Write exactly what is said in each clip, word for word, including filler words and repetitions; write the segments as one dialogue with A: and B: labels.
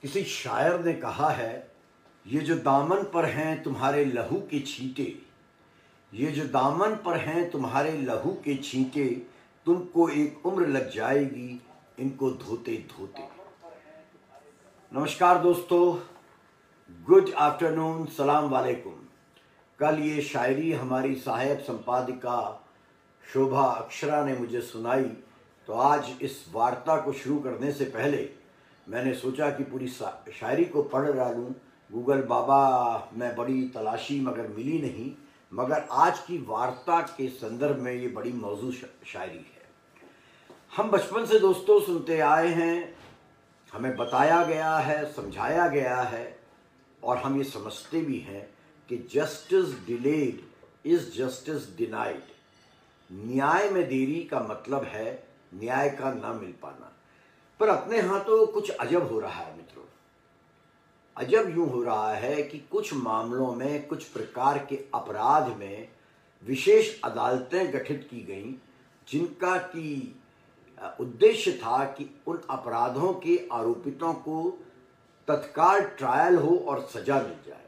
A: किसी शायर ने कहा है, ये जो दामन पर हैं तुम्हारे लहू के छींटे, ये जो दामन पर हैं तुम्हारे लहू के छींटे, तुमको एक उम्र लग जाएगी इनको धोते धोते। नमस्कार दोस्तों, गुड आफ्टरनून, सलाम वालेकुम। कल ये शायरी हमारी सहायक संपादिका शोभा अक्षरा ने मुझे सुनाई, तो आज इस वार्ता को शुरू करने से पहले मैंने सोचा कि पूरी शायरी को पढ़ डालूं। गूगल बाबा मैं बड़ी तलाशी मगर मिली नहीं, मगर आज की वार्ता के संदर्भ में ये बड़ी मौजू शायरी है। हम बचपन से दोस्तों सुनते आए हैं, हमें बताया गया है, समझाया गया है और हम ये समझते भी हैं कि justice delayed is justice denied. न्याय में देरी का मतलब है न्याय का ना मिल पाना। पर अपने यहाँ तो कुछ अजब हो रहा है मित्रों। अजब यूं हो रहा है कि कुछ मामलों में, कुछ प्रकार के अपराध में विशेष अदालतें गठित की गईं, जिनका की उद्देश्य था कि उन अपराधों के आरोपितों को तत्काल ट्रायल हो और सजा मिल जाए।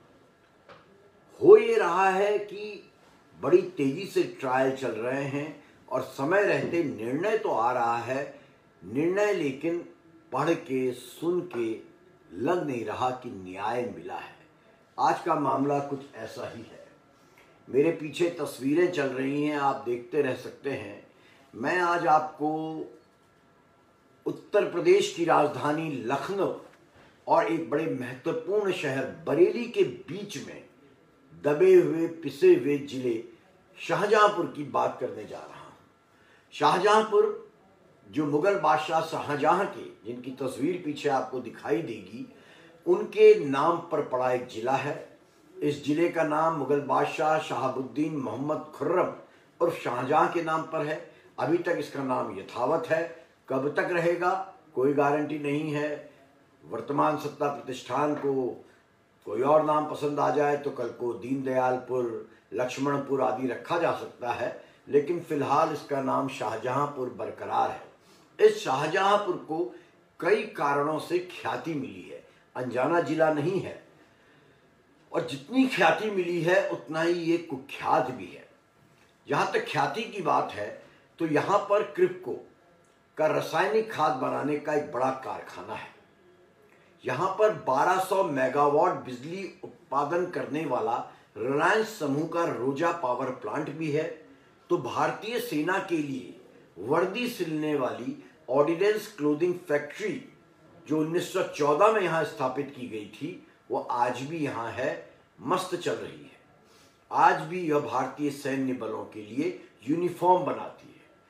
A: हो ये रहा है कि बड़ी तेजी से ट्रायल चल रहे हैं और समय रहते निर्णय तो आ रहा है, निर्णय लेकिन पढ़ के सुन के लग नहीं रहा कि न्याय मिला है। आज का मामला कुछ ऐसा ही है। मेरे पीछे तस्वीरें चल रही हैं, आप देखते रह सकते हैं। मैं आज आपको उत्तर प्रदेश की राजधानी लखनऊ और एक बड़े महत्वपूर्ण शहर बरेली के बीच में दबे हुए पिसे हुए जिले शाहजहांपुर की बात करने जा रहा हूं। शाहजहांपुर जो मुगल बादशाह शाहजहां के, जिनकी तस्वीर पीछे आपको दिखाई देगी, उनके नाम पर पड़ा एक जिला है। इस जिले का नाम मुगल बादशाह शहाबुद्दीन मोहम्मद खुर्रम और शाहजहां के नाम पर है। अभी तक इसका नाम यथावत है, कब तक रहेगा कोई गारंटी नहीं है। वर्तमान सत्ता प्रतिष्ठान को कोई और नाम पसंद आ जाए तो कल को दीनदयालपुर, लक्ष्मणपुर आदि रखा जा सकता है, लेकिन फिलहाल इसका नाम शाहजहांपुर बरकरार है। इस शाहजहांपुर को कई कारणों से ख्याति मिली है, अनजाना जिला नहीं है, और जितनी ख्याति मिली है उतना ही ये कुख्यात भी है। जहां तक ख्याति की बात है तो यहां पर क्रिप्को का रासायनिक खाद बनाने का एक बड़ा कारखाना है। यहां पर बारह सौ मेगावाट बिजली उत्पादन करने वाला रिलायंस समूह का रोजा पावर प्लांट भी है। तो भारतीय सेना के लिए वर्दी सिलने वाली ऑर्डिनेंस क्लोथिंग फैक्ट्री जो उन्नीस सौ चौदह में यहां स्थापित की गई थी, वो आज भी यहां है, मस्त चल रही है। आज भी यह भारतीय सैन्य बलों के लिए यूनिफॉर्म बनाती है।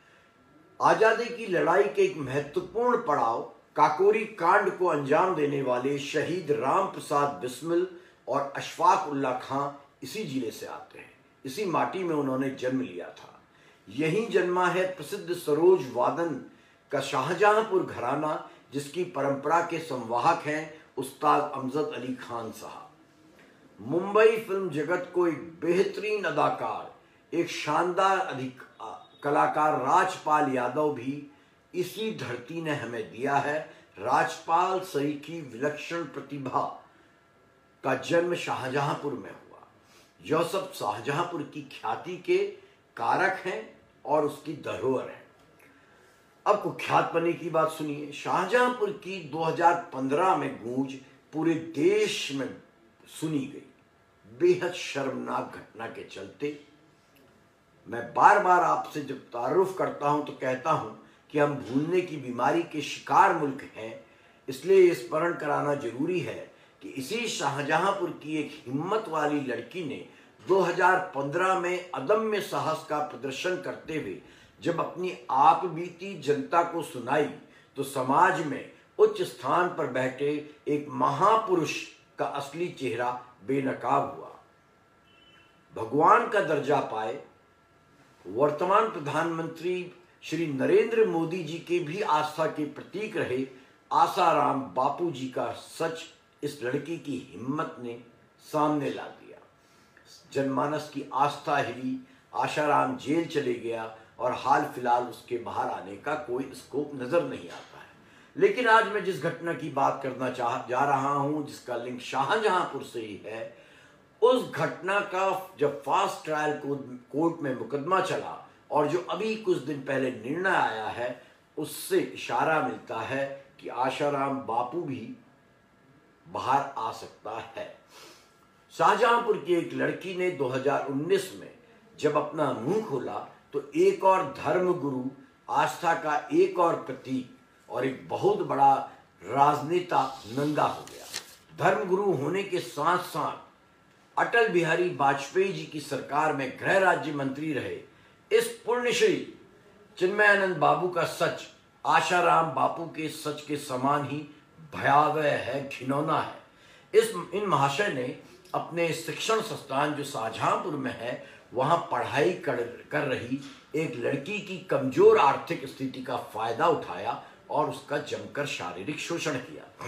A: आजादी की लड़ाई के एक महत्वपूर्ण पड़ाव काकोरी कांड को अंजाम देने वाले शहीद राम प्रसाद बिस्मिल और अशफाक उल्ला खां इसी जिले से आते हैं। इसी माटी में उन्होंने जन्म लिया था। यहीं जन्मा है प्रसिद्ध सरोज वादन का शाहजहांपुर घराना, जिसकी परंपरा के संवाहक हैं उस्ताद अमजद अली खान साहब। मुंबई फिल्म जगत को एक बेहतरीन अदाकार, एक शानदार अधिक कलाकार राजपाल यादव भी इसी धरती ने हमें दिया है। राजपाल सही की विलक्षण प्रतिभा का जन्म शाहजहांपुर में हुआ। यह सब शाहजहांपुर की ख्याति के कारक हैं और उसकी धरोहर है। अब कुख्यात बनने की बात सुनिए। शाहजहांपुर की दो हज़ार पंद्रह में गूंज पूरे देश में सुनी गई। बेहद शर्मनाक घटना के चलते मैं बार बार आपसे जब तारुफ करता हूं तो कहता हूं कि हम भूलने की बीमारी के शिकार मुल्क हैं। इसलिए स्मरण कराना जरूरी है कि इसी शाहजहांपुर की एक हिम्मत वाली लड़की ने दो हज़ार पंद्रह में अदम्य साहस का प्रदर्शन करते हुए जब अपनी आप बीती जनता को सुनाई, तो समाज में उच्च स्थान पर बैठे एक महापुरुष का असली चेहरा बेनकाब हुआ। भगवान का दर्जा पाए वर्तमान प्रधानमंत्री श्री नरेंद्र मोदी जी के भी आस्था के प्रतीक रहे आसाराम बापू जी का सच इस लड़की की हिम्मत ने सामने ला दिया। जनमानस की आस्था हिली, आसाराम जेल चले गया और हाल फिलहाल उसके बाहर आने का कोई स्कोप नजर नहीं आता है। लेकिन आज मैं जिस घटना की बात करना चाह जा रहा हूं, जिसका लिंक शाहजहांपुर से ही है, उस घटना का जब फास्ट ट्रायल कोर्ट में मुकदमा चला और जो अभी कुछ दिन पहले निर्णय आया है, उससे इशारा मिलता है कि आशाराम बापू भी बाहर आ सकता है। शाहजहांपुर की एक लड़की ने दो हज़ार उन्नीस में जब अपना मुंह खोला तो एक और धर्म गुरु, आस्था का एक और प्रतीक और एक बहुत बड़ा राजनेता नंगा हो गया। धर्म गुरु होने के साथ साथ अटल बिहारी वाजपेयी जी की सरकार में गृह राज्य मंत्री रहे इस पुण्यश्री चिन्मयानंद बाबू का सच आशाराम बापू के सच के समान ही भयावह है, घिनौना है। इस इन महाशय ने अपने शिक्षण संस्थान जो शाहजहांपुर में है, वहां पढ़ाई कर, कर रही एक लड़की की कमजोर आर्थिक स्थिति का फायदा उठाया और उसका जमकर शारीरिक शोषण किया।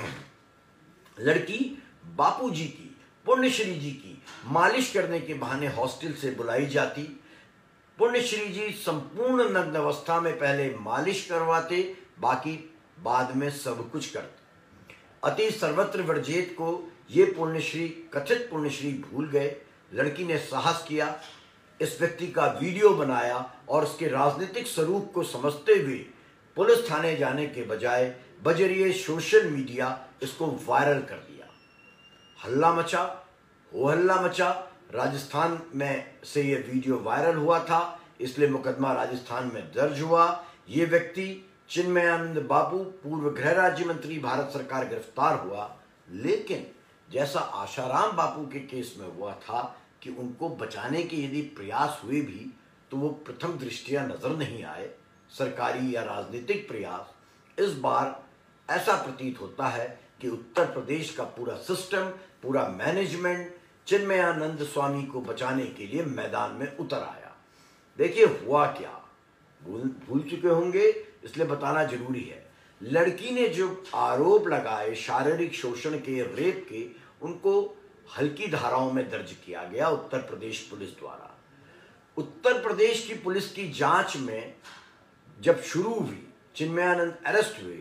A: लड़की बापूजी की, पुण्यश्री जी की मालिश करने के बहाने हॉस्टल से बुलाई जाती। पुण्यश्री जी संपूर्ण नग्न अवस्था में पहले मालिश करवाते, बाकी बाद में सब कुछ करते। अति सर्वत्र वर्जित को ये पुण्यश्री, कथित पुण्यश्री भूल गए। लड़की ने साहस किया, इस व्यक्ति का वीडियो बनाया और उसके राजनीतिक स्वरूप को समझते हुए पुलिस थाने जाने के बजाय बजरिए सोशल मीडिया इसको वायरल कर दिया। हल्ला मचा, हो हल्ला मचा। राजस्थान में से ये वीडियो वायरल हुआ था, इसलिए मुकदमा राजस्थान में दर्ज हुआ। ये व्यक्ति चिन्मयानंद बापू, पूर्व गृह राज्य मंत्री, भारत सरकार गिरफ्तार हुआ। लेकिन जैसा आशाराम बापू के केस में हुआ था कि उनको बचाने के यदि प्रयास हुए भी तो वो प्रथम दृष्टिया नजर नहीं आए, सरकारी या राजनीतिक प्रयास। इस बार ऐसा प्रतीत होता है कि उत्तर प्रदेश का पूरा सिस्टम, पूरा मैनेजमेंट चिन्मयानंद स्वामी को बचाने के लिए मैदान में उतर आया। देखिए हुआ क्या, भूल भूल चुके होंगे, इसलिए बताना जरूरी है। लड़की ने जो आरोप लगाए शारीरिक शोषण के, रेप के, उनको हल्की धाराओं में दर्ज किया गया उत्तर प्रदेश पुलिस द्वारा। उत्तर प्रदेश की पुलिस की जांच में जब शुरू हुई, चिन्मयानंद अरेस्ट हुए,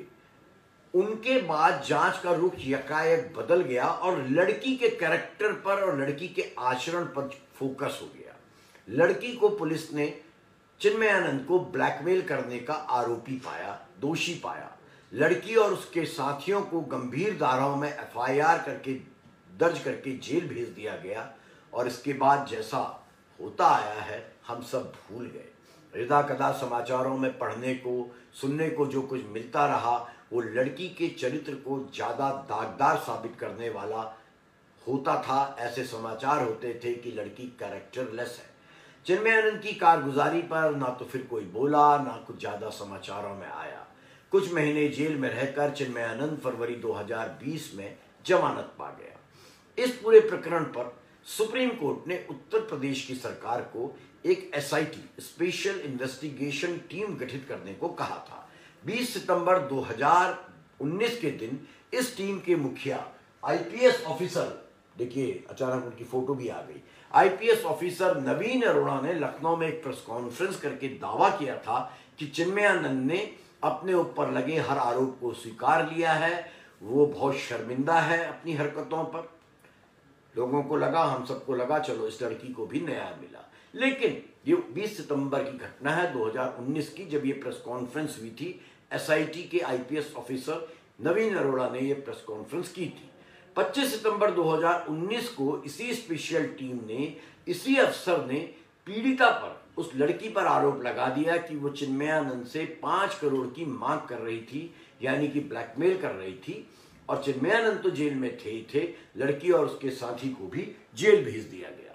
A: उनके बाद जांच का रुख यकायक बदल गया और लड़की के कैरेक्टर पर और लड़की के आचरण पर फोकस हो गया। लड़की को पुलिस ने चिन्मयानंद को ब्लैकमेल करने का आरोपी पाया, दोषी पाया। लड़की और उसके साथियों को गंभीर धाराओं में एफ आई आर करके दर्ज करके जेल भेज दिया गया और इसके बाद जैसा होता आया है हम सब भूल गए। रिदा कदा समाचारों में पढ़ने को, सुनने को जो कुछ मिलता रहा वो लड़की के चरित्र को ज्यादा दागदार साबित करने वाला होता था। ऐसे समाचार होते थे कि लड़की कैरेक्टरलेस है। चिन्मयानंद की कारगुजारी पर ना तो फिर कोई बोला, ना कुछ ज्यादा समाचारों में आया। कुछ महीने जेल में रहकर चिन्मयानंद फरवरी दो हज़ार बीस में जमानत पा गया। इस पूरे प्रकरण पर सुप्रीम कोर्ट ने उत्तर प्रदेश की सरकार को एक S I T, special investigation team गठित करने को कहा था। बीस सितंबर दो हज़ार उन्नीस के दिन इस टीम के मुखिया आई पी एस ऑफिसर, देखिए अचानक उनकी फोटो भी आ गई, I P S officer Naveen Arora ने लखनऊ में एक प्रेस कॉन्फ्रेंस करके दावा किया था कि चिन्मयानंद ने अपने ऊपर लगे हर आरोप को स्वीकार लिया है, वो बहुत शर्मिंदा है अपनी हरकतों पर। लोगों को लगा, हम सबको लगा चलो इस लड़की को भी न्याय मिला। लेकिन ये बीस सितंबर की घटना है दो हज़ार उन्नीस की, जब ये प्रेस कॉन्फ्रेंस हुई थी। एस आई टी के I P S officer Naveen Arora ने ये प्रेस कॉन्फ्रेंस की थी। पच्चीस सितंबर दो हज़ार उन्नीस को इसी स्पेशल टीम ने, इसी अफसर ने पीड़िता पर, उस लड़की पर आरोप लगा दिया कि वो चिन्मयानंद से पांच करोड़ की मांग कर रही थी, यानी कि ब्लैकमेल कर रही थी। और चिन्मयानंद तो जेल में थे ही थे, लड़की और उसके साथी को भी जेल भेज दिया गया।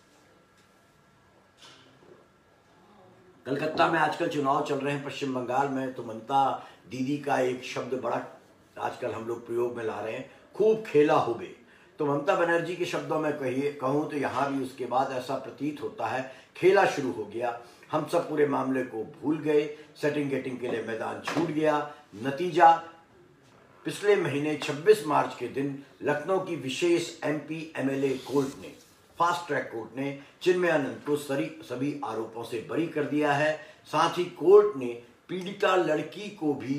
A: कलकत्ता में आजकल चुनाव चल रहे हैं, पश्चिम बंगाल में, तो ममता दीदी का एक शब्द बड़ा आजकल हम लोग प्रयोग में ला रहे हैं, खूब खेला हुए। तो ममता बनर्जी के शब्दों में कहिए कहूं तो यहां भी उसके बाद ऐसा प्रतीत होता है खेला शुरू हो गया। हम सब पूरे मामले को भूल गए, सेटिंग गेटिंग के लिए मैदान छूट गया। नतीजा पिछले महीने छब्बीस मार्च के दिन लखनऊ की विशेष M P M L A court ने, फास्ट ट्रैक कोर्ट ने चिन्मयानंद को सरी सभी आरोपों से बरी कर दिया है। साथ ही कोर्ट ने पीड़िता लड़की को भी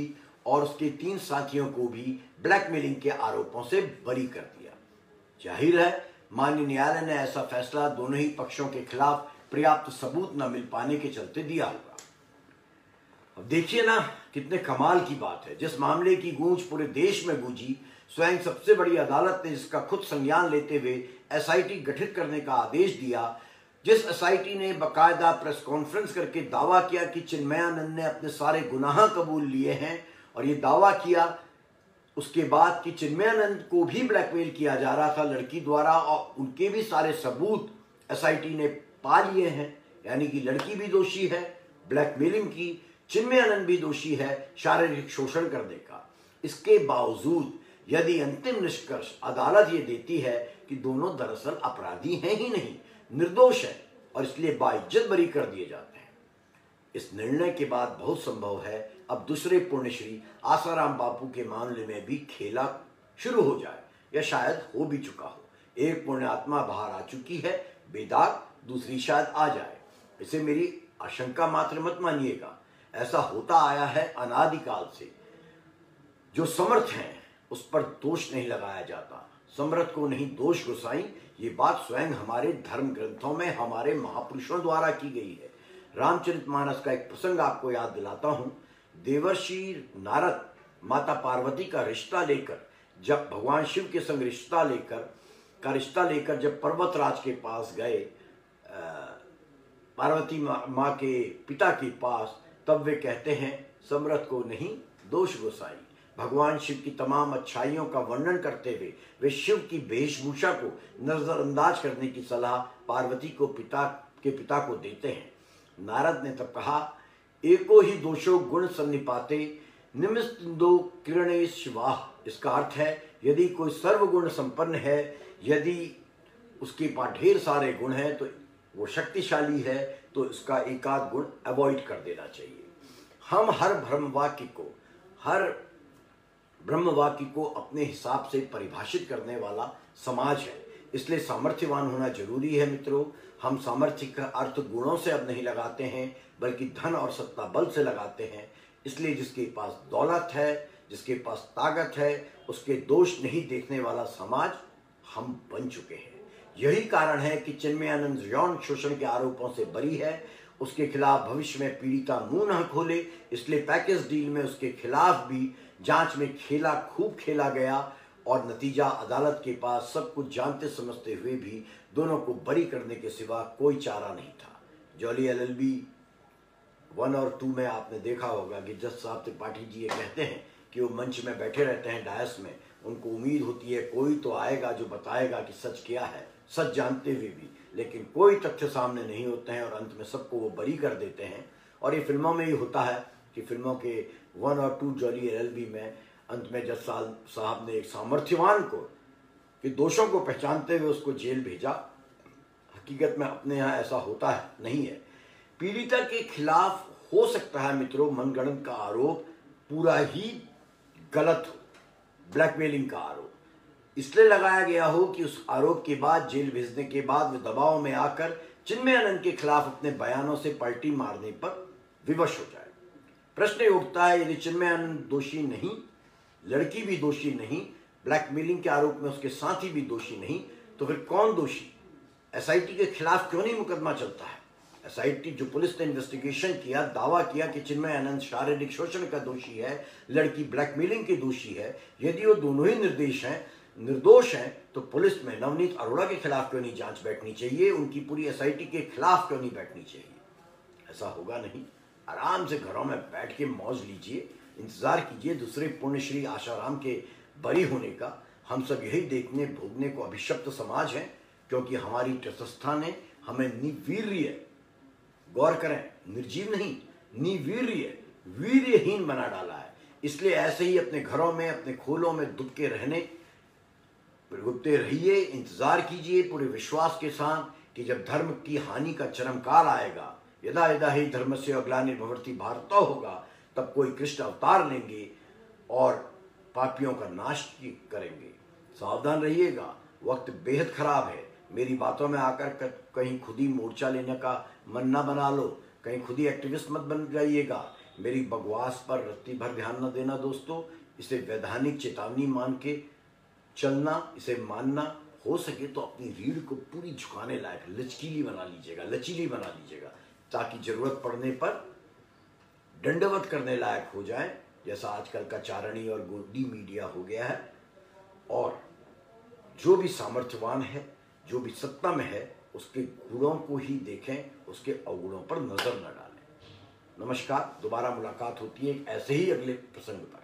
A: और उसके तीन साथियों को भी ब्लैकमेलिंग के आरोपों से बरी कर दिया। जाहिर है माननीय न्यायालय ने ऐसा फैसला दोनों ही पक्षों के खिलाफ पर्याप्त सबूत न मिल पाने के चलते दिया होगा। अब देखिए ना कितने कमाल की बात है, जिस मामले की गूंज पूरे देश में गूंजी, स्वयं सबसे बड़ी अदालत ने जिसका खुद संज्ञान लेते हुए एसआईटी गठित करने का आदेश दिया, जिस एसआईटी ने बकायदा प्रेस कॉन्फ्रेंस करके दावा किया कि चिन्मयानंद ने अपने सारे गुनाह कबूल लिए हैं, और ये दावा किया उसके बाद कि चिन्मयानंद को भी ब्लैकमेल किया जा रहा था लड़की द्वारा, और उनके भी सारे सबूत एसआईटी ने पा लिए हैं, यानी कि लड़की भी दोषी है ब्लैकमेलिंग की, चिन्मयानंद भी दोषी है शारीरिक शोषण करने का। इसके बावजूद यदि अंतिम निष्कर्ष अदालत ये देती है कि दोनों दरअसल अपराधी हैं ही नहीं, निर्दोष है, और इसलिए बाइज्जत बरी कर दिए जाते हैं, इस निर्णय के बाद बहुत संभव है अब दूसरे पुण्यश्री आसाराम बापू के मामले में भी खेला शुरू हो जाए, या शायद हो भी चुका हो। एक पुण्यात्मा बाहर आ चुकी है बेदाग, दूसरी शायद आ जाए। इसे मेरी आशंका मात्र मत मानिएगा, ऐसा होता आया है अनादिकाल से। जो समर्थ हैं उस पर दोष नहीं लगाया जाता, समर्थ को नहीं दोष गुसाई, ये बात स्वयं हमारे धर्म ग्रंथों में हमारे महापुरुषों द्वारा की गई है। रामचरितमानस का एक प्रसंग आपको याद दिलाता हूं। देवर्षि नारद माता पार्वती का रिश्ता लेकर, जब भगवान शिव के संग रिश्ता लेकर का रिश्ता लेकर जब पर्वतराज के पास गए, पार्वती माँ के पिता के पास, तब वे कहते हैं समर्थ को नहीं दोष गोसाई। भगवान शिव की तमाम अच्छाइयों का वर्णन करते हुए वे शिव की वेशभूषा को नजरअंदाज करने की सलाह पार्वती को पिता के पिता को देते हैं। नारद ने तब कहा, एको ही दोषो गुण सन्निपाते निमित्तो किरणे शिवाह। इसका अर्थ है यदि कोई सर्वगुण संपन्न है, यदि उसके पास ढेर सारे गुण हैं, तो वो शक्तिशाली है, तो इसका एकाध गुण अवॉइड कर देना चाहिए। हम हर ब्रह्मवाक्य को हर ब्रह्मवाक्य को अपने हिसाब से परिभाषित करने वाला समाज है, इसलिए सामर्थ्यवान होना जरूरी है मित्रों। हम सामर्थ्य का अर्थ गुणों से अब नहीं लगाते हैं, बल्कि धन और सत्ता बल से लगाते हैं। इसलिए जिसके पास दौलत है, जिसके पास ताकत है, उसके दोष नहीं देखने वाला समाज हम बन चुके हैं। यही कारण है कि चिन्मयानंद यौन शोषण के आरोपों से बरी है, उसके खिलाफ भविष्य में पीड़िता मुंह न खोले, इसलिए पैकेज डील में उसके खिलाफ भी जांच में खेला खूब खेला गया, और नतीजा अदालत के पास सब कुछ जानते समझते हुए भी दोनों को बरी करने के सिवा कोई चारा नहीं था। जॉली एलएलबी वन और टू में आपने देखा होगा कि जज साहब त्रिपाठी जी ये कहते हैं कि वो मंच में बैठे रहते हैं डायस में, उनको उम्मीद होती है कोई तो आएगा जो बताएगा कि सच क्या है, सच जानते हुए भी, लेकिन कोई तथ्य सामने नहीं होते हैं, और अंत में सबको वो बरी कर देते हैं। और ये फिल्मों में ही होता है कि फिल्मों के वन और टू जॉली एलएलबी में अंत में जज साहब ने एक सामर्थ्यवान को कि दोषों को पहचानते हुए उसको जेल भेजा। हकीकत में अपने यहाँ ऐसा होता है नहीं है। पीड़िता के खिलाफ हो सकता है मित्रों मनगढ़ंत का आरोप पूरा ही गलत हो, ब्लैकमेलिंग का आरोप इसलिए लगाया गया हो कि उस आरोप के बाद जेल भेजने के बाद वे दबाव में आकर चिन्मयानंद के खिलाफ अपने बयानों से पलटी मारने पर विवश हो जाए। प्रश्न उठता है, यदि चिन्मयानंद दोषी नहीं, लड़की भी दोषी नहीं, ब्लैकमेलिंग के आरोप में उसके साथी भी दोषी नहीं, तो फिर कौन दोषी? एसआईटी के खिलाफ क्यों नहीं मुकदमा चलता है? एसआईटी जो पुलिस ने इन्वेस्टिगेशन किया, दावा किया कि चिन्मयानंद शारीरिक शोषण का दोषी है, लड़की ब्लैकमेलिंग के दोषी है, यदि वो दोनों ही निर्देश हैं निर्दोष हैं, तो पुलिस में नवनीत अरोड़ा के खिलाफ क्यों नहीं जांच बैठनी चाहिए? उनकी पूरी एसआईटी के खिलाफ क्यों नहीं बैठनी चाहिए? ऐसा होगा नहीं। आराम से घरों में बैठ के मौज लीजिए, इंतजार कीजिए दूसरे पुण्यश्री आशाराम के बरी होने का। हम सब यही देखने भोगने को अभिशप्त समाज है, क्योंकि हमारी तटस्थता ने हमें निवीर्य, गौर करें, निर्जीव नहीं, निवीर्य, वीर्यहीन बना डाला है। इसलिए ऐसे ही अपने घरों में, अपने खोलों में दुबके रहने गुप्ते रहिए, इंतजार कीजिए पूरे विश्वास के साथ कि जब धर्म की हानि का चरम काल आएगा, यदा यदा ही धर्मस्य ग्लानिर्भवति भारत होगा, तब कोई कृष्ण अवतार लेंगे और पापियों का नाश करेंगे। सावधान रहिएगा, वक्त बेहद खराब है। मेरी बातों में आकर कहीं खुद ही मोर्चा लेने का मन ना बना लो, कहीं खुद ही एक्टिविस्ट मत बन जाइएगा। मेरी बकवास पर रत्ती भर ध्यान न देना दोस्तों। इसे वैधानिक चेतावनी मान के चलना, इसे मानना। हो सके तो अपनी रीढ़ को पूरी झुकाने लायक लचकीली बना लीजिएगा, लचीली बना लीजिएगा, ताकि जरूरत पड़ने पर दंडवत करने लायक हो जाए, जैसा आजकल का चारणी और गोदी मीडिया हो गया है। और जो भी सामर्थ्यवान है, जो भी सत्ता में है, उसके गुणों को ही देखें, उसके अवगुणों पर नजर न डालें। नमस्कार, दोबारा मुलाकात होती है एक ऐसे ही अगले प्रसंग पर।